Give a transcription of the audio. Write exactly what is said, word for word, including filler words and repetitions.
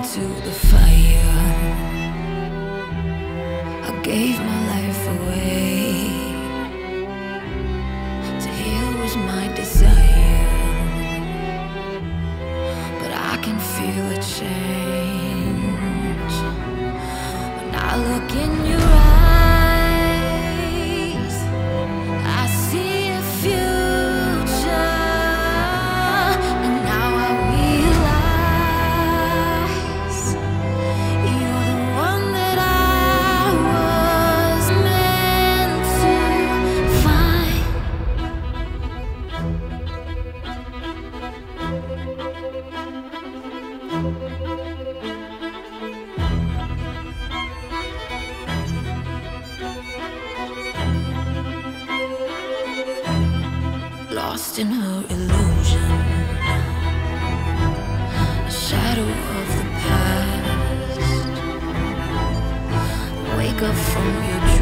into the fire. I gave my life away. To heal was my desire, but I can feel a change when I look in your eyes. I see a future, and now I realize you're the one that I was meant to find. Lost in her illusion, a shadow of the past. Wake up from your dream.